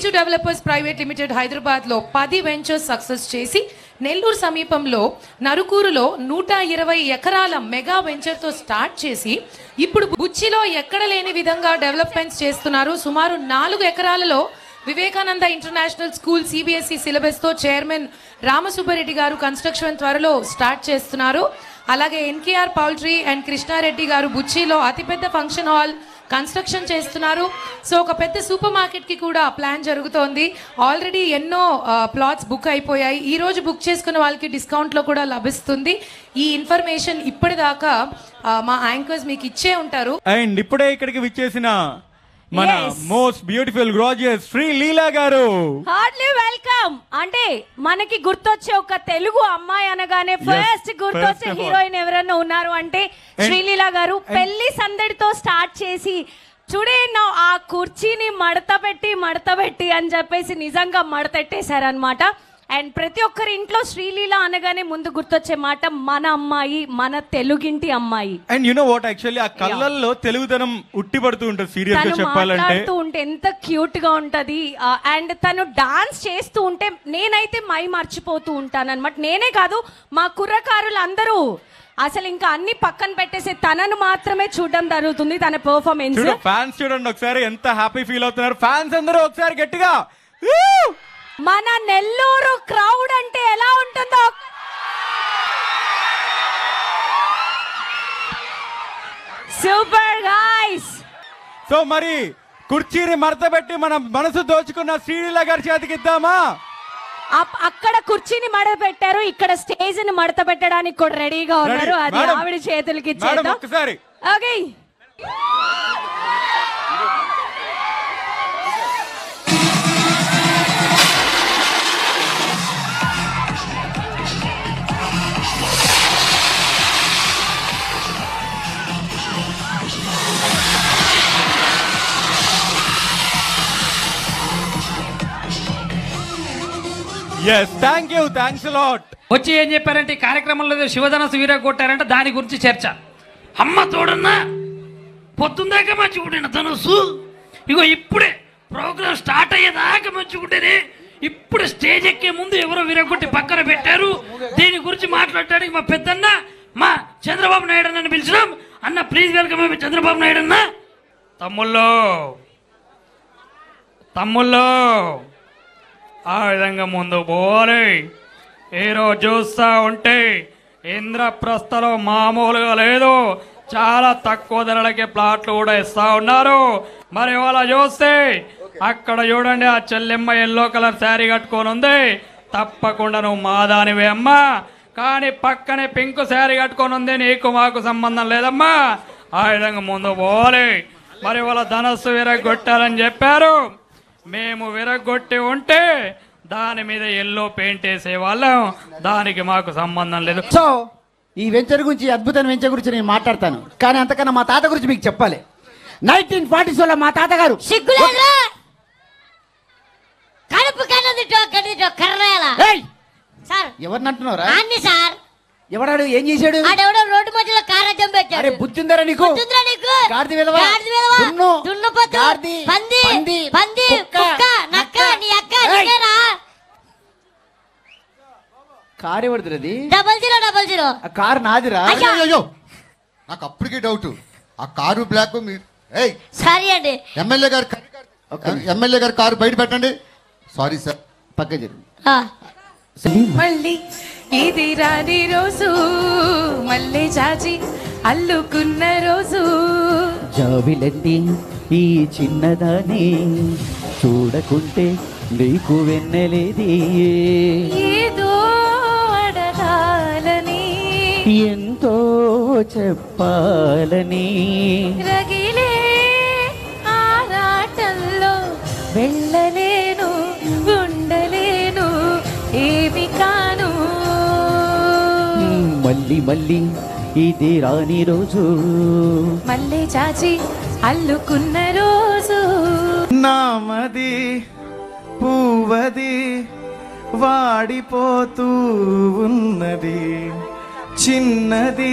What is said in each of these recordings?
H2 developers private limited హైదరాబాద్లో 10 ventures success చేసి నెల్లూరు సమీపంలో నరుకూరులో 120 ఎకరాల మెగా వెంచర్తో స్టార్ట్ చేసి ఇప్పుడు బుచ్చిలో ఎక్కడ లేని విధంగా డెవలప్మెంట్స్ చేస్తున్నారు. సుమారు 4 ఎకరాలలో వివేకానంద ఇంటర్నేషనల్ స్కూల్ CBSE సిలబస్తో చైర్మన్ రామసుబ్బరెడ్డి గారు కన్స్ట్రక్షన్ త్వరలో స్టార్ట్ చేస్తున్నారు. అలాగే NKR పౌల్ట్రీ అండ్ కృష్ణారెడ్డి గారు బుచ్చిలో అతిపెద్ద ఫంక్షన్ హాల్ కన్స్ట్రక్షన్ చేస్తున్నారు. సో ఒక పెద్ద సూపర్ మార్కెట్కి కూడా ప్లాన్ జరుగుతోంది. ఆల్రెడీ ఎన్నో ప్లాట్స్ బుక్ అయిపోయాయి. ఈ రోజు బుక్ చేసుకున్న వాళ్ళకి డిస్కౌంట్లో కూడా లభిస్తుంది. ఈ ఇన్ఫర్మేషన్ ఇప్పటిదాకా మా యాంకర్స్ మీకు ఇచ్చే ఉంటారు. అండ్ ఇప్పుడే ఇక్కడికి విచ్చేసిన మన మోస్ట్ బ్యూటిఫుల్ గ్రాడ్యుయేట్ శ్రీలీల గారు హార్ట్లీ వెల్కమ్. అంటే మనకి గుర్తొచ్చే ఒక తెలుగు అమ్మాయి అనగానే ఫస్ట్ గుర్తొచ్చే హీరోయిన్ ఎవరైనా ఉన్నారు అంటే శ్రీలీల గారు. పెళ్లి సందడితో స్టార్ట్ చేసి టుడే నా ఆ కుర్చీని మడత పెట్టి అని చెప్పేసి నిజంగా మడతెట్టేశారనమాట. అండ్ ప్రతి ఒక్కరి ఇంట్లో శ్రీలీల అనగానే ముందు గుర్తొచ్చే మాట మన అమ్మాయి, మన తెలుగింటి అమ్మాయి. And you know what, actually ఆ కళ్ళల్లో తెలుగుదనం ఉట్టిపడుతూ ఉంటుంది. సీరియస్ గా చెప్పాలంటే మాట్లాడుతూ ఉంటే ఎంత క్యూట్ గా ఉంటది. అండ్ తను డాన్స్ చేస్తూ ఉంటే నేనైతే మై మర్చిపోతూ ఉంటాను అనమాట. నేనే కాదు, మా కుర్రకారులు అందరూ అసలు ఇంకా అన్ని పక్కన పెట్టేసి తనను మాత్రమే చూడడం జరుగుతుంది. తన పర్ఫార్మెన్స్ ఫ్యాన్స్ చూడండి ఒకసారి ఎంత హ్యాపీ ఫీల్ అవుతున్నారు. ఫ్యాన్స్ అందరూ ఒకసారి గట్టిగా మన నెల్లూరు క్రౌడ్ అంటే ఎలా ఉంటుందో సూపర్ గైస్. సో మరి కుర్చీని మడతబెట్టి మన మనసు దోచుకున్న శ్రీలీల గారి చేతికి ఇద్దామా? అక్కడ కుర్చీని మడత పెట్టారు, ఇక్కడ స్టేజ్ ని మడత పెట్టడానికి కూడా రెడీగా ఉన్నారు. అది ఆవిడ చేతులకి ఇచ్చేద్దాం ఒకసారి. Okay yes thank you thanks a lot. వచ్చి ఏం చెప్పారంటే ఈ కార్యక్రమంలో శివధనసు వీర కొట్టారంటే దాని గురించి చర్చ. అమ్మ తోడన్నా పొద్దుందాకా మంచిగుంటేనా ధనుసు, ఇగో ఇప్పుడే ప్రోగ్రామ్ స్టార్ట్ అయ్యేదాకా మంచిగుంటేనే ఇప్పుడు స్టేజ్ ఎక్కే ముందు ఎవరో విరగొట్టి పక్కన పెట్టారు. దీని గురించి మాట్లాడటానికి మా పెద్దన్న మా చంద్రబాబు నాయుడు అన్నని పిలిచినాం. అన్న ప్లీజ్ వెల్కమ్ చంద్రబాబు నాయుడు అన్న. తమ్ముళ్ళు ఆ విధంగా ముందు పోవాలి. ఈరోజు చూస్తూ ఉంటే ఇంద్రప్రస్థలో మామూలుగా లేదు, చాలా తక్కువ ధరలకే ప్లాట్లు కూడా ఇస్తా ఉన్నారు. మరి ఇవాళ చూస్తే అక్కడ చూడండి ఆ చెల్లెమ్మ ఎల్లో కలర్ శారీ కట్టుకొని ఉంది. తప్పకుండా నువ్వు మాదానివే అమ్మా, కానీ పక్కనే పింక్ శారీ కట్టుకొని ఉంది, నీకు మాకు సంబంధం లేదమ్మా. ఆ విధంగా ముందు పోవాలి. మరి ఇవాళ ధనస్సు విరగొట్టాలని చెప్పారు. మేము విరగొట్టి ఉంటే దాని మీద ఎల్లో పెయింట్ వేసే వాళ్ళం, దానికి మాకు సంబంధం లేదు. సో ఈ వెంచర్ గురించి, అద్భుతమైన వెంచర్ గురించి నేను మాట్లాడతాను, కానీ అంతకన్నా మా తాత గురించి మీకు చెప్పాలి. 1940s మా తాతగారు ఎవరిని అంటున్నారా? ఎవడాడు? ఏం చేశాడు? రోడ్డు మధ్యలో కారజం పెట్టాడు. అరే బుద్ధిందరా నీకు? గాడిద విధవా, దున్ను, గాడిద, పంది, కుక్క, నక్క, నీ అక్క, నీకేరా? కారు ఎవరిది? 0000. ఆ కారు నాదిరా. అయ్యో నాకు అప్పటికే డౌట్, ఆ కారు బ్లాక్ మీరు. సారీ అండి, ఎమ్మెల్యే గారు కారు బయట పెట్టండి. సారీ సార్, పక్క జరిగింది. మళ్ళీ ఇది రాని రోజు, మళ్ళీ చాచి అల్లుకున్న రోజు. జాబిలండి ఈ చిన్నదాని, చూడకుంటే నీకు వెన్నెలేది. ఏదో అడగాలని, ఎంతో చెప్పాలని, రగిలే ఆరాటంలో వెళ్ళలేను, ఉండలేను, ఏమి కాను. మళ్ళీ మళ్ళీ ఇది రాని రోజు, మళ్ళీ చాచి అల్లుకున్న రోజు. నామది పూవది వాడిపోతూ ఉన్నది, చిన్నది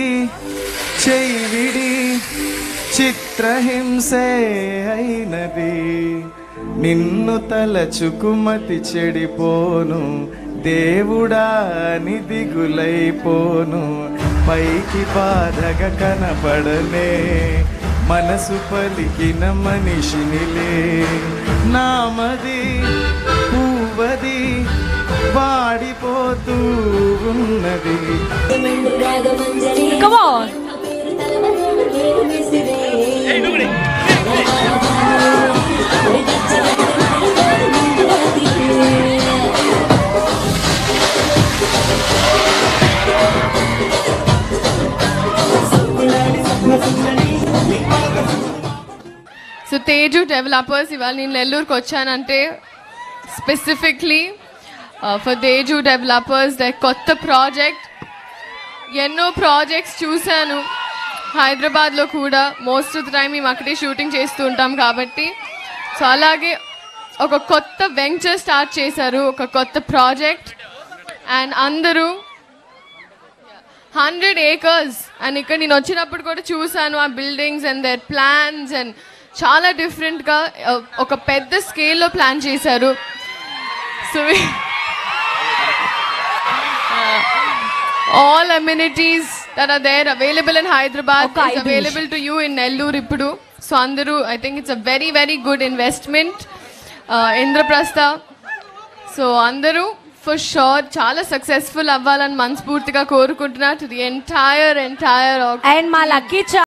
చెయ్యిడి చిత్రహింసే అయినది. నిన్ను తలచుకుమతి చెడిపోను, దేవుడా ని దిగులైపోను. పైకి బాధగా కనపడనే, మనసు పలికిన మనిషినిలే. నామది పువ్వది వాడిపోతూ ఉన్నది. Come on. So Teju developers ఇవాళ నేను నెల్లూరుకి వచ్చానంటే specifically for Teju developers the కొత్త ప్రాజెక్ట్. ఎన్నో ప్రాజెక్ట్స్ చూశాను హైదరాబాద్లో కూడా, మోస్ట్ ఆఫ్ ద టైం మేము అక్కడే షూటింగ్ చేస్తూ ఉంటాం కాబట్టి. సో అలాగే ఒక కొత్త వెంచర్ స్టార్ట్ చేశారు, ఒక కొత్త ప్రాజెక్ట్. అండ్ అందరూ 100 acres అండ్ ఇక్కడ నేను వచ్చినప్పుడు కూడా చూశాను ఆ buildings and their plans and చాలా డిఫరెంట్గా ఒక పెద్ద స్కేల్లో ప్లాన్ చేశారు. So all amenities that are there available in Hyderabad is available to you in Nellore ippudu. So andaru I think it's a very very good investment Indraprastha. So andaru for sure చాలా successful అవ్వాలని మనస్ఫూర్తిగా కోరుకుంటున్నా to the entire and మా lucky